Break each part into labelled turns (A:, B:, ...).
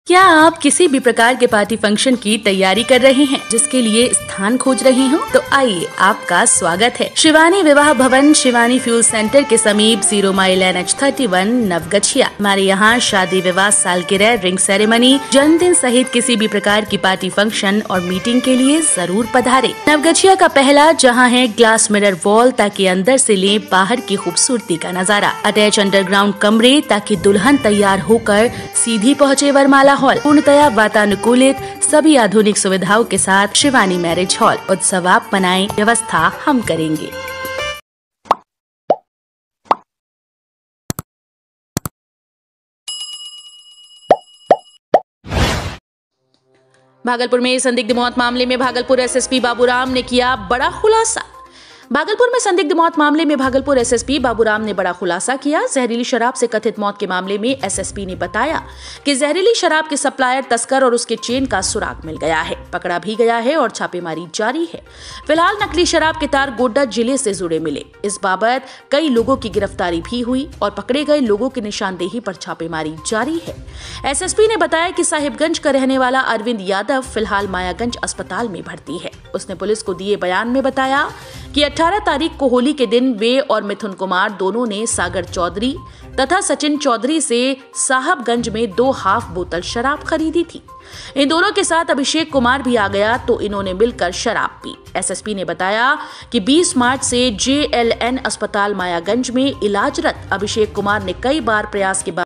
A: क्या आप किसी भी प्रकार के पार्टी फंक्शन की तैयारी कर रहे हैं, जिसके लिए स्थान खोज रहे हो? तो आइए, आपका स्वागत है शिवानी विवाह भवन, शिवानी फ्यूल सेंटर के समीप 0 माइल NH31 नवगछिया। हमारे यहाँ शादी, विवाह, सालगिरह, रिंग सेरेमनी, जन्मदिन सहित किसी भी प्रकार की पार्टी फंक्शन और मीटिंग के लिए जरूर पधारे। नवगछिया का पहला जहाँ है ग्लास मिरर वॉल, ताकि अंदर से ले बाहर की खूबसूरती का नजारा। अटैच अंडरग्राउंड कमरे, ताकि दुल्हन तैयार होकर सीधी पहुँचे वरमाला हॉल। पूर्णतया वातानुकूलित, सभी आधुनिक सुविधाओं के साथ शिवानी मैरिज हॉल। उत्सव आप मनाएं, व्यवस्था हम करेंगे। भागलपुर में संदिग्ध मौत मामले में भागलपुर SSP बाबूराम ने किया बड़ा खुलासा। भागलपुर में संदिग्ध मौत मामले में भागलपुर SSP बाबूराम ने बड़ा खुलासा किया। जहरीली शराब से कथित मौत के मामले में SSP ने बताया कि जहरीली शराब के सप्लायर, तस्कर और उसके चेन का सुराग मिल गया है, पकड़ा भी गया है और छापेमारी जारी है। फिलहाल नकली शराब के तार गोड्डा जिले से जुड़े मिले। इस बाबत कई लोगों की गिरफ्तारी भी हुई और पकड़े गए लोगों की निशानदेही पर छापेमारी जारी है। SSP ने बताया कि साहिबगंज का रहने वाला अरविंद यादव फिलहाल मायागंज अस्पताल में भर्ती है। उसने पुलिस को दिए बयान में बताया कि 18 तारीख को होली के दिन वे और मिथुन कुमार दोनों ने सागर चौधरी तथा सचिन चौधरी से साहबगंज में 2 हाफ बोतल शराब खरीदी थी। इन दोनों के साथ अभिषेक कुमार भी आ गया तो इन्होंने मिलकर शराब पी। SSP ने बताया कि 20 मार्च से JLN अस्पताल मायागंज में इलाजरत अभिषेक कुमार ने कई बार प्रयास के बाद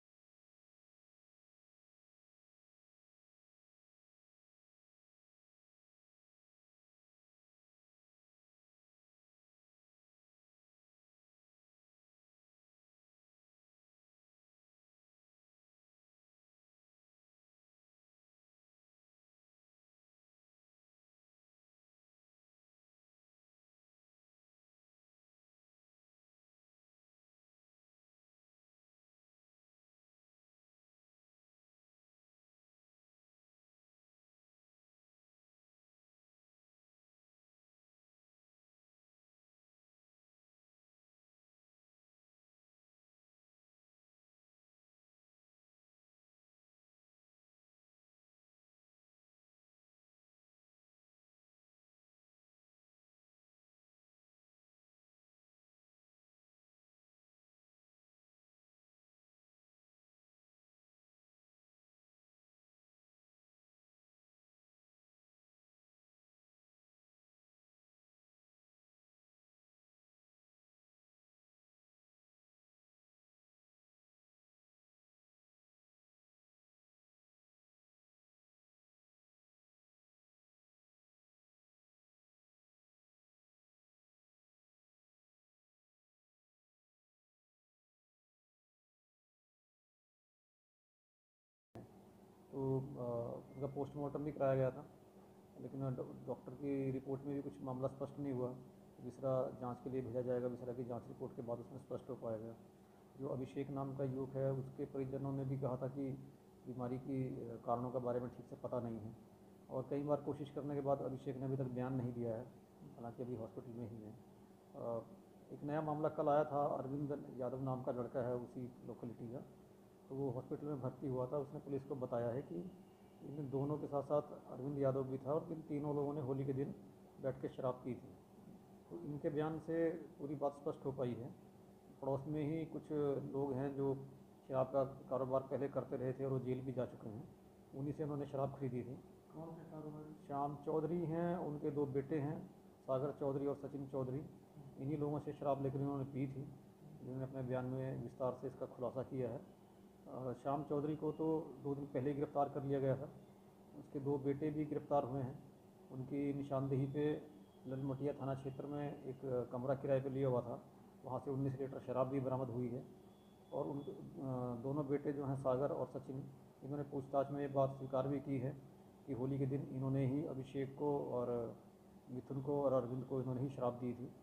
B: तो उनका पोस्टमार्टम भी कराया गया था, लेकिन डॉक्टर की रिपोर्ट में भी कुछ मामला स्पष्ट नहीं हुआ। दूसरा जांच के लिए भेजा जाएगा, दूसरा की जांच रिपोर्ट के बाद उसमें स्पष्ट हो पाएगा। जो अभिषेक नाम का युवक है, उसके परिजनों ने भी कहा था कि बीमारी की कारणों के बारे में ठीक से पता नहीं है, और कई बार कोशिश करने के बाद अभिषेक ने अभी तक बयान नहीं दिया है, हालांकि अभी हॉस्पिटल में ही है। एक नया मामला कल आया था, अरविंद यादव नाम का लड़का है उसी लोकेलिटी का, तो वो हॉस्पिटल में भर्ती हुआ था। उसने पुलिस को बताया है कि इन दोनों के साथ साथ अरविंद यादव भी था और इन तीनों लोगों ने होली के दिन बैठ के शराब पी थी। तो इनके बयान से पूरी बात स्पष्ट हो पाई है। पड़ोस में ही कुछ लोग हैं जो शराब का कारोबार पहले करते रहे थे और वो जेल भी जा चुके हैं, उन्हीं से उन्होंने शराब खरीदी थी। कौन से कारोबार? श्याम चौधरी हैं, उनके 2 बेटे हैं, सागर चौधरी और सचिन चौधरी। इन्हीं लोगों से शराब लेकर उन्होंने पी थी, जिन्होंने अपने बयान में विस्तार से इसका खुलासा किया है। श्याम चौधरी को तो 2 दिन पहले ही गिरफ्तार कर लिया गया था। उसके 2 बेटे भी गिरफ्तार हुए हैं। उनकी निशानदेही पे ललमटिया थाना क्षेत्र में एक कमरा किराए पे लिया हुआ था, वहाँ से 19 लीटर शराब भी बरामद हुई है। और उन दोनों बेटे जो हैं सागर और सचिन, इन्होंने पूछताछ में ये बात स्वीकार भी की है कि होली के दिन इन्होंने ही अभिषेक को और मिथुन को और अरविंद को इन्होंने ही शराब दी थी।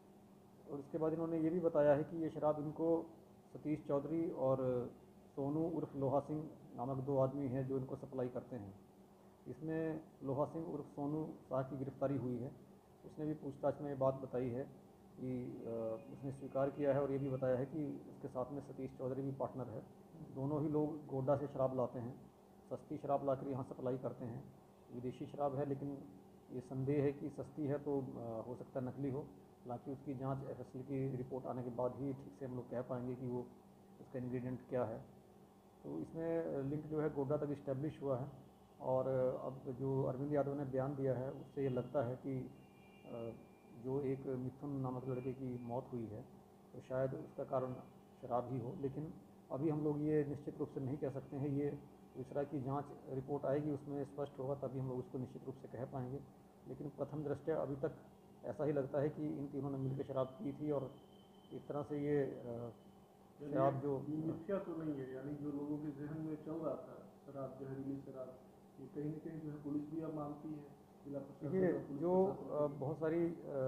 B: और उसके बाद इन्होंने ये भी बताया है कि ये शराब इनको सतीश चौधरी और सोनू उर्फ लोहा सिंह नामक 2 आदमी हैं जो इनको सप्लाई करते हैं। इसमें लोहा सिंह उर्फ सोनू शाह की गिरफ्तारी हुई है। उसने भी पूछताछ में ये बात बताई है कि उसने स्वीकार किया है और ये भी बताया है कि उसके साथ में सतीश चौधरी भी पार्टनर है। दोनों ही लोग गोड्डा से शराब लाते हैं। सस्ती शराब लाकर यहाँ सप्लाई करते हैं। विदेशी शराब है, लेकिन ये संदेह है कि सस्ती है तो हो सकता है नकली हो। हालांकि उसकी जांच FSL की रिपोर्ट आने के बाद ही ठीक से हम लोग कह पाएंगे कि वो उसका इंग्रेडिएंट क्या है। तो इसमें लिंक जो है गोड्डा तक इस्टेब्लिश हुआ है, और अब जो अरविंद यादव ने बयान दिया है उससे ये लगता है कि जो एक मिथुन नामक लड़के की मौत हुई है तो शायद उसका कारण शराब ही हो। लेकिन अभी हम लोग ये निश्चित रूप से नहीं कह सकते हैं। ये इस तरह की जांच रिपोर्ट आएगी, उसमें स्पष्ट होगा, तभी हम लोग उसको निश्चित रूप से कह पाएंगे। लेकिन प्रथम दृष्टया अभी तक ऐसा ही लगता है कि इन तीनों ने मिलकर शराब पी थी, और इस तरह से ये शराब जो
C: मिथ्या तो नहीं है, यानी जो लोगों के जहन में चल रहा था शराब, जहरीली शराब, ये कहीं न कहीं जो है पुलिस भी अब मानती है।
B: देखिए, जो बहुत सारी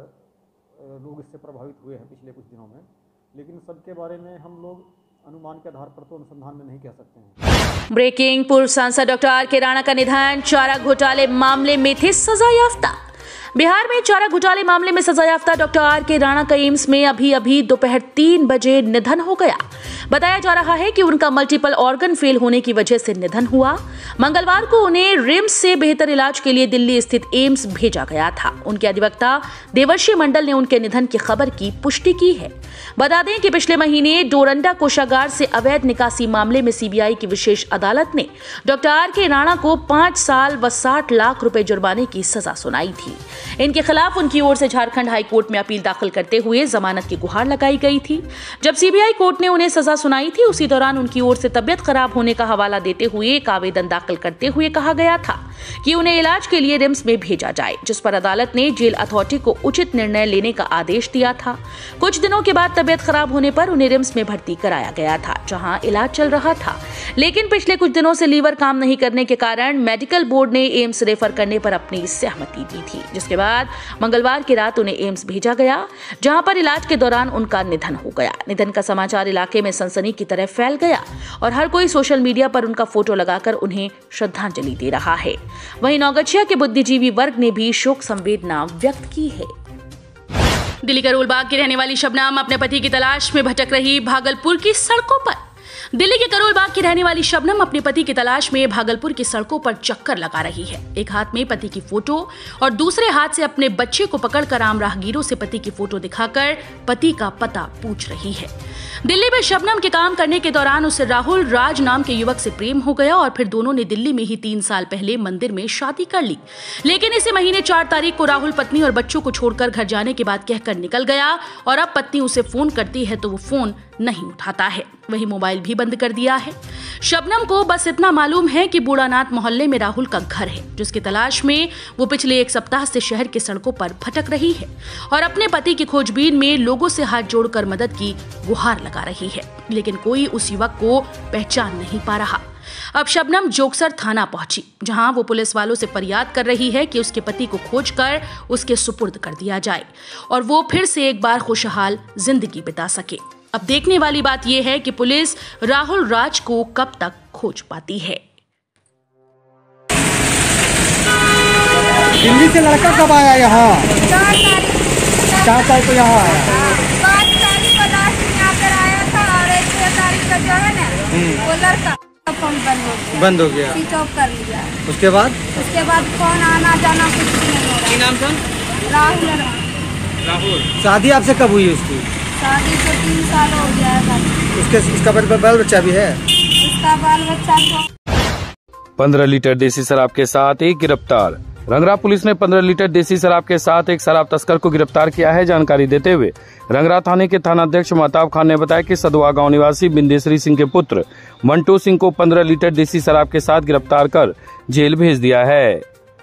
B: लोग इससे प्रभावित हुए हैं पिछले कुछ दिनों में, लेकिन सबके बारे में हम लोग अनुमान के आधार पर तो अनुसंधान में नहीं कह सकते हैं।
A: ब्रेकिंग, पूर्व सांसद डॉक्टर R.K. राणा का निधन, चारा घोटाले मामले में थे सजायाफ्ता। बिहार में चारा घोटाले मामले में सजायाफ्ता डॉक्टर R.K. राणा का एम्स में अभी दोपहर 3 बजे निधन हो गया। बताया जा रहा है कि उनका मल्टीपल ऑर्गन फेल होने की वजह से निधन हुआ। मंगलवार को उन्हें रिम्स से बेहतर इलाज के लिए दिल्ली स्थित एम्स भेजा गया था। उनके अधिवक्ता देवर्षि मंडल ने उनके निधन की खबर की पुष्टि की है। बता दें कि पिछले महीने डोरंडा कोषागार से अवैध निकासी मामले में CBI की विशेष अदालत ने डॉक्टर R.K. राणा को 5 साल व 60 लाख रुपए जुर्माने की सजा सुनाई थी। इनके खिलाफ उनकी ओर से झारखंड हाई कोर्ट में अपील दाखिल करते हुए जमानत की गुहार लगाई गई थी। जब CBI कोर्ट ने उन्हें सजा सुनाई थी, उसी दौरान उनकी ओर से तबियत खराब होने का हवाला देते हुए एक आवेदन दाखिल करते हुए कहा गया था कि उन्हें इलाज के लिए रिम्स में भेजा जाए, जिस पर अदालत ने जेल अथॉरिटी को उचित निर्णय लेने का आदेश दिया था। कुछ दिनों के बाद तबियत खराब होने पर उन्हें रिम्स में भर्ती कराया गया था, जहां इलाज चल रहा था। लेकिन पिछले कुछ दिनों से लीवर काम नहीं करने के कारण मेडिकल बोर्ड ने एम्स रेफर करने पर अपनी सहमति दी थी, जिसके बाद मंगलवार की रात उन्हें एम्स भेजा गया, जहां पर इलाज के दौरान उनका निधन हो गया। निधन का समाचार इलाके में सनसनी की तरह फैल गया और हर कोई सोशल मीडिया पर उनका फोटो लगाकर उन्हें श्रद्धांजलि दे रहा है। वहीं नौगछिया के बुद्धिजीवी वर्ग ने भी शोक संवेदना व्यक्त की है। दिल्ली करोल बाग की रहने वाली शबनम अपने पति की तलाश में भटक रही भागलपुर की सड़कों पर। दिल्ली के करोल बाग की रहने वाली शबनम अपने पति की तलाश में भागलपुर की सड़कों पर चक्कर लगा रही है। एक हाथ में पति की फोटो और दूसरे हाथ से अपने बच्चे को पकड़कर आम राहगीरों से पति की फोटो दिखाकर पति का पता पूछ रही है। दिल्ली में शबनम के काम करने के दौरान उसे राहुल राज नाम के युवक से प्रेम हो गया और फिर दोनों ने दिल्ली में ही 3 साल पहले मंदिर में शादी कर ली। लेकिन इसी महीने 4 तारीख को राहुल पत्नी और बच्चों को छोड़कर घर जाने के बाद कहकर निकल गया और अब पत्नी उसे फोन करती है तो वो फोन नहीं उठाता है, वही मोबाइल भी बंद कर दिया है। शबनम को बस इतना मालूम है कि बूढ़ानाथ मोहल्ले में राहुल का घर है, जिसकी तलाश में वो पिछले 1 सप्ताह से शहर के सड़कों पर भटक रही है और अपने पति की खोजबीन में लोगों से हाथ जोड़कर मदद की गुहार लगा रही है। लेकिन कोई उस युवक को पहचान नहीं पा रहा। अब शबनम जोगसर थाना पहुंची, जहां वो पुलिस वालों से फरियाद कर रही है कि उसके पति को खोजकर उसके सुपुर्द कर दिया जाए और वो फिर से एक बार खुशहाल जिंदगी बिता सके। अब देखने वाली बात यह है कि पुलिस राहुल राज को कब तक खोज पाती है।
D: दिल्ली से लड़का कब आया यहाँ? 4 तारीख को यहाँ आया।
E: 5 तारीख को लास्ट में यहाँ पर आया था और 6 तारीख को जो है ना वो लड़का फोन बंद हो गया, स्विच ऑफ कर लिया।
D: उसके बाद
E: फोन आना जाना कुछ भी नहीं हो रहा।
D: नाम था?
E: राहुल।
D: शादी आपसे कब हुई उसकी?
E: शादी को 3 साल हो गया है।
D: उसका बाल बच्चा भी है?
E: उसका बाल बच्चा
F: 15 लीटर देसी शराब के साथ एक गिरफ्तार। रंगरा पुलिस ने 15 लीटर देसी शराब के साथ एक शराब तस्कर को गिरफ्तार किया है। जानकारी देते हुए रंगरा थाने के थानाध्यक्ष महताब खान ने बताया कि सदवा गांव निवासी बिंदेश्वरी सिंह के पुत्र मंटू सिंह को 15 लीटर देसी शराब के साथ गिरफ्तार कर जेल भेज दिया है।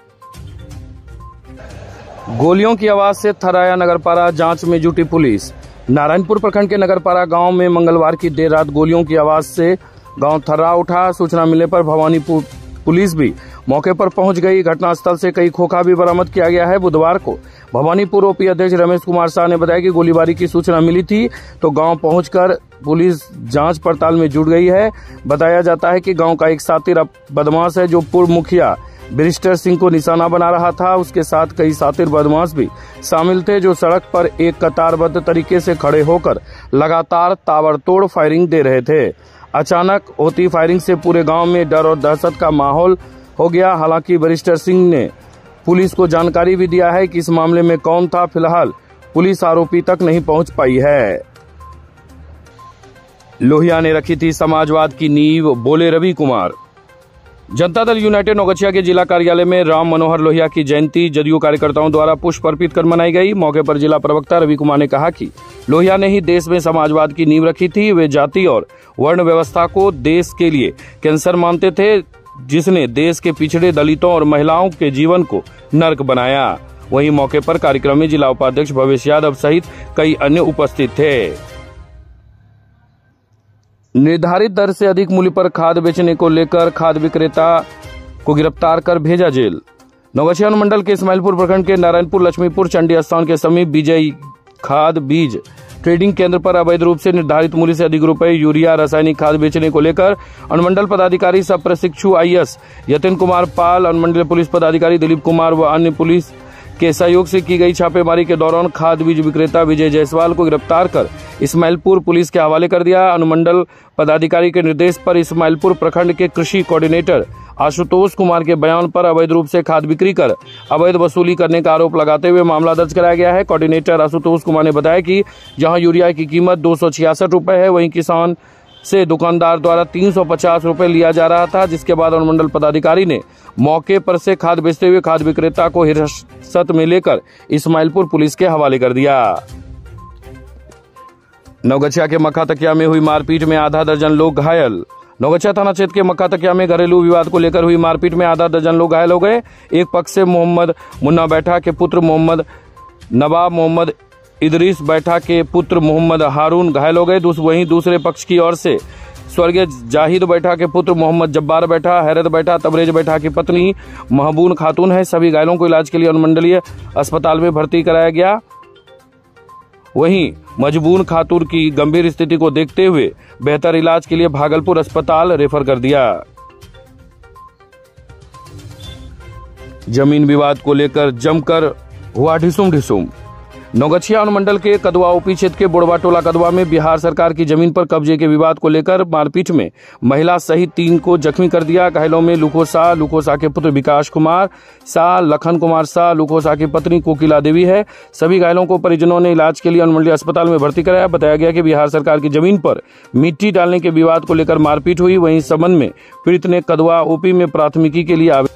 F: गोलियों की आवाज से थराया नगरपारा, जांच में जुटी पुलिस। नारायणपुर प्रखंड के नगरपारा गांव में मंगलवार की देर रात गोलियों की आवाज से गांव थर्रा उठा। सूचना मिलने पर भवानीपुर पुलिस भी मौके पर पहुंच गई। घटनास्थल से कई खोखा भी बरामद किया गया है। बुधवार को भवानीपुर ओपी अध्यक्ष रमेश कुमार शाह ने बताया कि गोलीबारी की सूचना मिली थी तो गांव पहुंचकर पुलिस जांच पड़ताल में जुट गई है। बताया जाता है कि गांव का एक शातिर बदमाश है जो पूर्व मुखिया बैरिस्टर सिंह को निशाना बना रहा था। उसके साथ कई शातिर बदमाश भी शामिल थे जो सड़क पर एक कतारबद्ध तरीके से खड़े होकर लगातार ताबड़तोड़ फायरिंग दे रहे थे। अचानक होती फायरिंग से पूरे गांव में डर और दहशत का माहौल हो गया। हालांकि वरिष्ठ सिंह ने पुलिस को जानकारी भी दिया है कि इस मामले में कौन था। फिलहाल पुलिस आरोपी तक नहीं पहुंच पाई है। लोहिया ने रखी थी समाजवाद की नींव, बोले रवि कुमार। जनता दल यूनाइटेड नौगछिया के जिला कार्यालय में राम मनोहर लोहिया की जयंती जदयू कार्यकर्ताओं द्वारा पुष्प अर्पित कर मनाई गई। मौके पर जिला प्रवक्ता रवि कुमार ने कहा कि लोहिया ने ही देश में समाजवाद की नींव रखी थी। वे जाति और वर्ण व्यवस्था को देश के लिए कैंसर मानते थे, जिसने देश के पिछड़े दलितों और महिलाओं के जीवन को नर्क बनाया। वहीं मौके पर कार्यक्रम में जिला उपाध्यक्ष भवेश यादव सहित कई अन्य उपस्थित थे। निर्धारित दर से अधिक मूल्य पर खाद बेचने को लेकर खाद विक्रेता को गिरफ्तार कर भेजा जेल। नौगछिया अनुमंडल के इस्माइलपुर प्रखंड के नारायणपुर लक्ष्मीपुर चंडी स्थान के समीप विजय खाद बीज ट्रेडिंग केंद्र पर अवैध रूप से निर्धारित मूल्य से अधिक रुपए यूरिया रासायनिक खाद बेचने को लेकर अनुमंडल पदाधिकारी सह प्रशिक्षु आईएएस यतिन कुमार पाल, अनुमंडल पुलिस पदाधिकारी दिलीप कुमार व अन्य पुलिस के सहयोग से की गई छापेमारी के दौरान खाद बीज विक्रेता विजय जायसवाल को गिरफ्तार कर इस्माइलपुर पुलिस के हवाले कर दिया। अनुमंडल पदाधिकारी के निर्देश पर इस्माइलपुर प्रखंड के कृषि कोऑर्डिनेटर आशुतोष कुमार के बयान पर अवैध रूप से खाद बिक्री कर अवैध वसूली करने का आरोप लगाते हुए मामला दर्ज कराया गया है। कोऑर्डिनेटर आशुतोष कुमार ने बताया कि जहां यूरिया की कीमत 266 रुपए है, वहीं किसान से दुकानदार द्वारा 350 रुपए लिया जा रहा था। जिसके बाद अनुमंडल पदाधिकारी ने मौके पर से खाद बेचते हुए खाद विक्रेता को हिरासत में लेकर इस्माइलपुर पुलिस के हवाले कर दिया। नौगछिया के मक्का तकिया में हुई मारपीट में आधा दर्जन लोग घायल। नौगछिया थाना क्षेत्र के मक्का तकिया में घरेलू विवाद को लेकर हुई मारपीट में आधा दर्जन लोग घायल हो गए। एक पक्ष से मोहम्मद मुन्ना बैठा के पुत्र मोहम्मद नवाब मोहम्मद इदरीस बैठा के पुत्र मोहम्मद हारून घायल हो गए। वहीं दूसरे पक्ष की ओर से स्वर्गीय जाहिद बैठा के पुत्र मोहम्मद जब्बार बैठा, हैरत बैठा, तबरेज बैठा की पत्नी महबून खातून है। सभी घायलों को इलाज के लिए अनुमंडलीय अस्पताल में भर्ती कराया गया। वहीं मजबून खातून की गंभीर स्थिति को देखते हुए बेहतर इलाज के लिए भागलपुर अस्पताल रेफर कर दिया। जमीन विवाद को लेकर जमकर हुआ ढिसूम। नौगछिया अनुमंडल के कदवा ओपी क्षेत्र के बुढ़वा टोला कदवा में बिहार सरकार की जमीन पर कब्जे के विवाद को लेकर मारपीट में महिला सहित 3 को जख्मी कर दिया। घायलों में लुखो शाह के पुत्र विकास कुमार शाह, लखन कुमार शाह, लुखो शाह की पत्नी कोकिला देवी है। सभी घायलों को परिजनों ने इलाज के लिए अनुमंडलीय अस्पताल में भर्ती कराया। बताया गया कि बिहार सरकार की जमीन पर मिट्टी डालने के विवाद को लेकर मारपीट हुई। वहीं इस संबंध में पीड़ित ने कदवा ओपी में प्राथमिकी के लिए